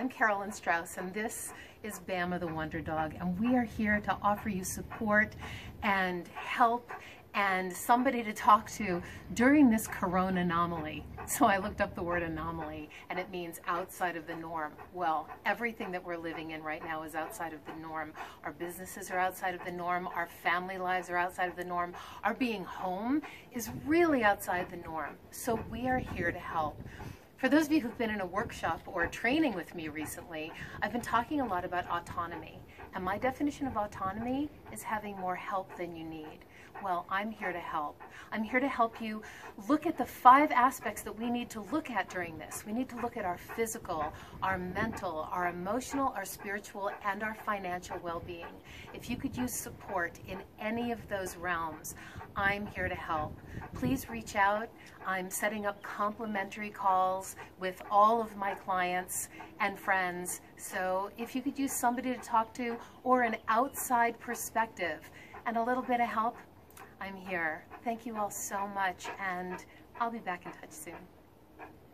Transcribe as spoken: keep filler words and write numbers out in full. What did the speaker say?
I'm Carolyn Strauss, and this is Bama the Wonder Dog, and we are here to offer you support and help and somebody to talk to during this Coronanomaly. So I looked up the word anomaly, and it means outside of the norm. Well, everything that we're living in right now is outside of the norm. Our businesses are outside of the norm. Our family lives are outside of the norm. Our being home is really outside the norm. So we are here to help. For those of you who've been in a workshop or training with me recently, I've been talking a lot about autonomy. And my definition of autonomy is having more help than you need. Well, I'm here to help. I'm here to help you look at the five aspects that we need to look at during this. We need to look at our physical, our mental, our emotional, our spiritual, and our financial well-being. If you could use support in any of those realms, I'm here to help. Please reach out. I'm setting up complimentary calls with all of my clients and friends. So if you could use somebody to talk to or an outside perspective and a little bit of help, I'm here. Thank you all so much, and I'll be back in touch soon.